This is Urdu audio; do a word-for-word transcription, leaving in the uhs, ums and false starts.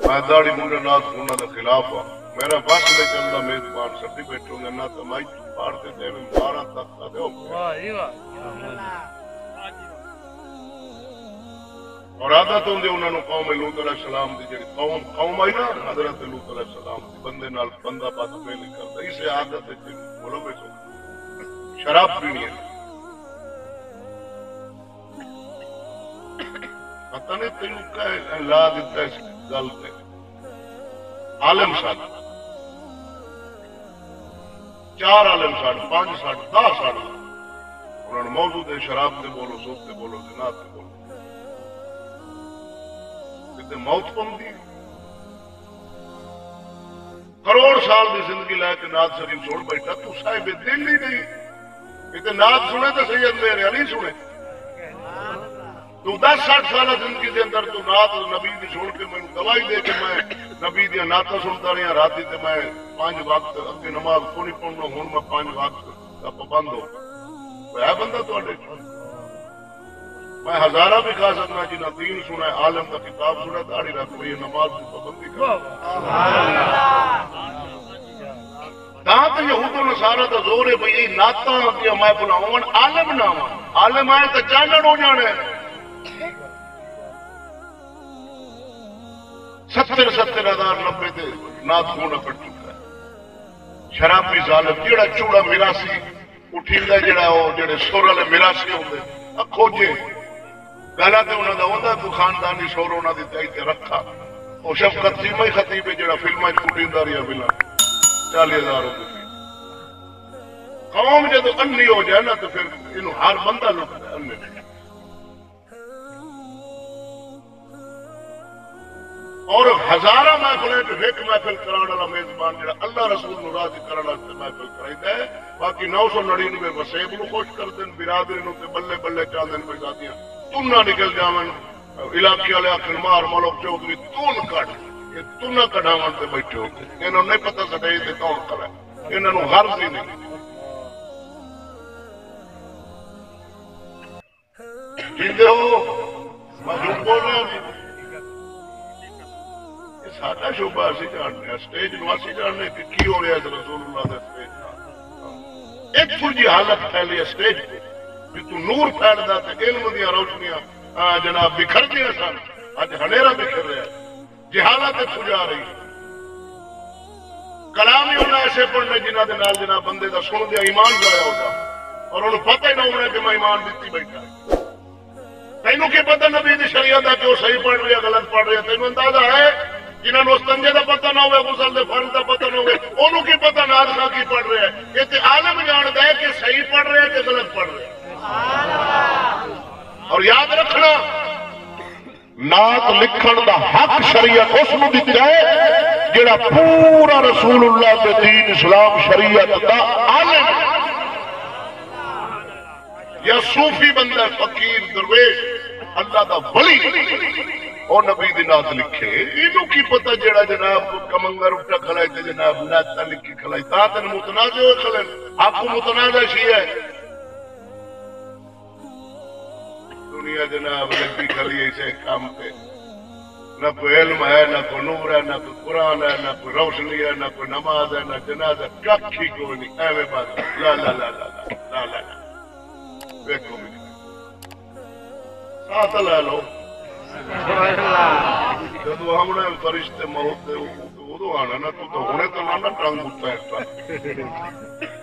میں داڑھی منڈے نات سننا کے خلاف ہوں میرا بس میں چلنا میزبان سبھی بیٹھوں گے نہ تو مائی تو پاڑ کے دے میں بارہ تک کا دے اور عادت ہوں دے انہوں نے قوم لوط علیہ السلام دی جڑی قوم قوم آئی نا حضرت لوط علیہ السلام دی بندے نال بندہ بات پہ نہیں کرتا اسے عادت ہے بولو بے شراب پینی ہے پتہ نہیں تینوں کا لا دیتا اس گل پہ عالم ساڈ چار عالم ساڈ پانچ ساڈ دس ساڈ انہوں نے موضوع دے شراب تے بولو سود تے بولو زنا تے بولو کتے موت پوندی کروڑ سال دی زندگی لے کے ناد شریف چھوڑ بیٹھا تو صاحب دل ہی نہیں کتے ناد سنے تو سید میرے علی سنے تو دس ساٹھ سالہ زندگی دے اندر تو نات نبی دی چھوڑ کے میں دوائی دے کے میں نبی دی ناتا سنتا رہا راتی تے میں پانچ وقت اگے نماز کو نہیں پڑھنا ہوں میں پانچ وقت کا پابند ہو ہے بندہ تواڈے میں ہزارہ بھی کھا سکنا جنہ دین سنا ہے عالم کا کتاب سنا داڑھی رکھ رہی ہے نماز کی پابندی کر دانت یہود و نصارہ دا زور ہے بھئی ناتا دیا میں بلاؤں عالم نہ ہوں عالم آئے تو چانن ہو جانے ستر ستر ہزار نبے دے نات ہونا پڑ چکا ہے شرابی ظالم جڑا چوڑا میراسی اٹھیندا جڑا او جڑے سور والے میراسی ہوندے ا کھوجے گلا تے انہاں دا ہوندا تو خاندانی سور انہاں دی تائی تے رکھا او شفقت سیما خطیب جڑا فلماں وچ اٹھیندا رہیا بلا چالیس ہزار روپے قوم جدو انی ہو جائے نا تو پھر انہوں ہر بندہ لگتا ہے انے اور ہزارہ محفلیں جو ایک محفل کرانا والا میزبان جڑا اللہ رسول نو راضی کرنا تے محفل کرائیدا ہے باقی نو سو نڑینوے وسیب نو خوش کر دین برادری نو تے بلے بلے چا دین پیزادیاں تنا نکل جاون علاقے والے آخر مار ملک چودھری تون کٹ یہ تنا کڈاون تے بیٹھے ہو انہوں نہیں پتہ سٹائی تے کون کرے انہاں نو غرض ہی نہیں جیندے ہو میں جھوٹ بول رہا ہوں ساڈا شعبہ اسی جاننے اسٹیج نو اسی جاننے کہ کی ہو رہا ہے رسول اللہ دے اسٹیج ایک تھوڑی حالت پھیلی ہے اسٹیج پہ بھی تو نور پھیلدا تے علم دیاں روشنیاں جناب بکھر دیاں سن اج ہنیرا بکھر رہا ہے جہالت پھجا رہی کلام ہی انہاں ایسے پڑھنے جنہاں دے نال جناب بندے دا سن دیا ایمان ضائع ہو جا اور انہوں پتہ ہی نہ ہونا کہ میں ایمان دتی بیٹھا تینوں کی پتہ نبی دی شریعت دا کہ وہ صحیح پڑھ رہی ہے غلط پڑھ رہی ہے تینوں اندازہ ہے جنہوں نے استنجے دا پتہ نہ ہوئے غسل دے فرض دا پتہ نہ ہوئے انہوں کی پتہ نادخواہ کی پڑھ رہے ہیں یہ تے عالم جانتا ہے کہ صحیح پڑھ رہے ہیں کہ غلط پڑھ رہے ہیں اور یاد رکھنا نعت لکھن دا حق شریعت اس نو دتا ہے جڑا پورا رسول اللہ دے دین اسلام شریعت دا عالم یا صوفی بندہ فقیر درویش اللہ دا ولی اور نبی دی نعت لکھے اینو کی پتہ جڑا جناب کمنگر اٹھا کھلائی تے جناب نعت لکھی کھلائی تا تے متنازع ہو کھلن آپ کو متنازع شی ہے دنیا جناب لگی کھلی اسے کام پہ نہ کوئی علم ہے نہ کوئی نور ہے نہ کوئی قرآن ہے نہ کوئی روشنی ہے نہ کوئی نماز ہے نہ جنازہ کچھ ہی کوئی نہیں ایویں بات لا لا لا لا لا لا لا دیکھو میری ساتھ لے لو جدو ہم نے فرشتے موت دے ادو آنا نا تو ہونے تو نہ ٹنگ اٹھتا ہے